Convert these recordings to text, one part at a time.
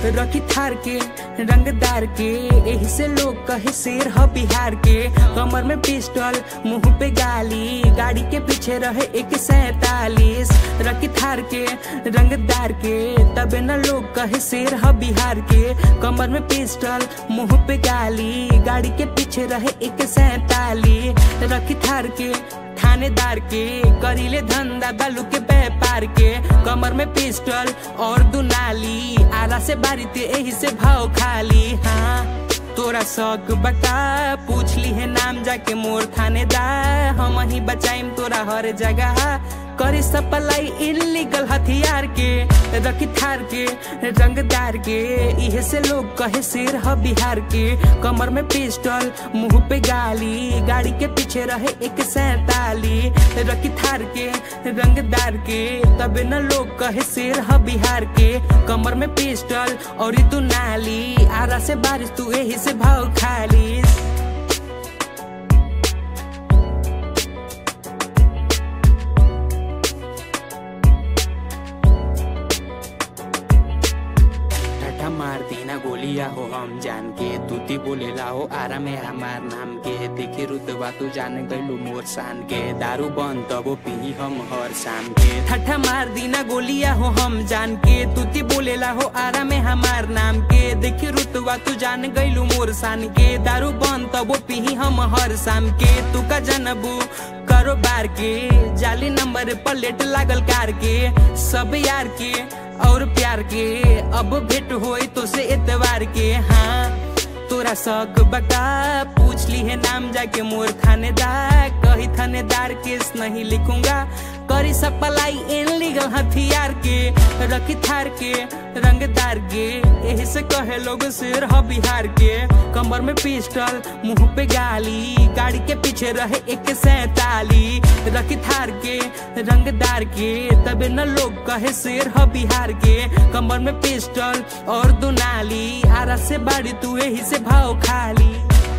रखी थार के रंगदार के, यही से लोग कहे शेर ह बिहार के। कमर में पिस्टल मुंह पे गाली, गाड़ी के पीछे रहे 147। रखी थार के रंगदार के, तबे न लोग कहे शेर ह बिहार के। कमर में पिस्टल मुंह पे गाली, गाड़ी के पीछे रहे 147। रखी थार के थानेदार के, करीले धंधा बालू के व्यापार के। कमर में पिस्टल और दुनाली, आला से बारी ते यही से भाव खाली। हाँ तोरा शौक बका, पूछ ली है नाम जाके मोर थानेदार। हम ही बचाइम तोरा हर जगह, करी सप्लाई इलीगल हथियार के। रखी थार के रंगदार के, इहे से लोग कहे शेर ह बिहार के। कमर में पिस्टल मुंह पे गाली, गाड़ी के पीछे रहे 147। रखी थार के रंगदार के, तबे न लोग कहे शेर ह बिहार के। कमर में पिस्टल और तू नाली, आरा से बारिश तू यही से भाव खाली। मार देना गोलिया हो हम जान के, तूती बोलेला हो आरा में हमार नाम के। देखी रुतबा तू जान गइलू मोर शान के, दारू बंद तबो पी हम हर शाम के। ठट्ठा मार दीना गोलिया हो हम जान के, तूती बोलेला हो आरा में हमार नाम के। देखी रुतबा तू जान गइलू मोर शान के, दारू बंद तबो पी हम हर शाम के। तू का जनबू कारोबार के, जाली नंबर प्लेट लागल कार के। सब यार के और प्यार के, अब भेंट होई तो से एतवार के। हाँ तोरा शौक बका, पूछ ली है नाम जाके मोर थानेदार। कही थानेदार केस नहीं लिखूंगा, करी सप्लाई इलीगल हथियार के। रखी थार के रंगदार के, यही से कहे लोग शेर ह बिहार के। कमर में पिस्टल मुंह पे गाली, गाड़ी के पीछे रहे 147। रखी थार के रंगदार के, तबे न लोग कहे शेर ह बिहार के। कमर में पिस्टल और दुनाली, आरा से बाड़ी तू यही से भाव खाली।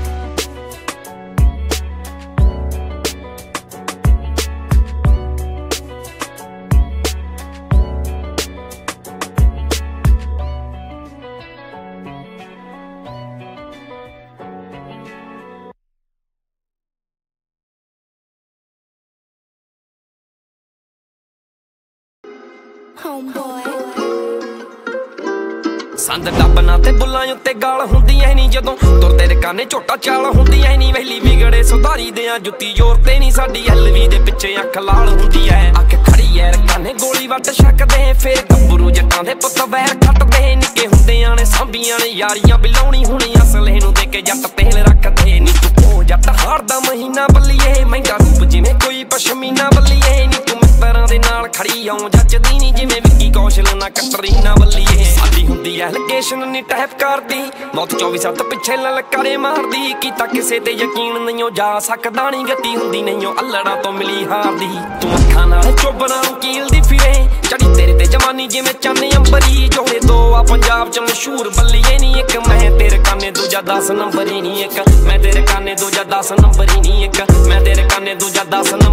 संद टपना ते बुल्लां उत्ते गाल हुंदियां नहीं, जदों तुर तेरे काने झोटा चाल हुंदियां नहीं। वैली विगड़े सुधारी देआं जुत्ती जोर ते नहीं, साडी एलवी दे पिछे अख लाल हुंदी ऐ। अख खड़ी ऐ रकाने गोली वट छकदे, फिर गब्बरू जट्टां दे पुत्त वैर खटदे। निक्के हुंदियां ने सांभियां ने यारियां बिलाउणी हुणी, असले नूं दे के जट तेल रखदे। नी तू जट हार दा महीना बल्लीए, महंगा रूप जिवें कोई पशमीना बल्लीए। नी तू मित्तरां दे नाल खड़ी आऊं जचदी नी, जिवें विक्की कौशल ना कटरीना बल्लीए। साडी हुंदी ऐ लोकेशन नी टैप करदी, मौत 24/7 पिछे ललकारे मारदी। कीता किसे ते यकीन नहीं जा सकदा, नी गति हुंदी नहीं अल्लड़ा तो मिली हारदी। तू अखां नाल चोबरां नूं कीलदी फिरे, चढ़ी तेरे ते जवानी जिवें चन्ने अंबरी। जोड़े दो आ पंजाब च मशहूर बल्लीए नी, एक मैं तेरे काने दूजा 10 नंबर ही नी। एक मैं तेरे काने दूजा 10 नंबर ही नी। एक मैं तेरे काने दूजा 10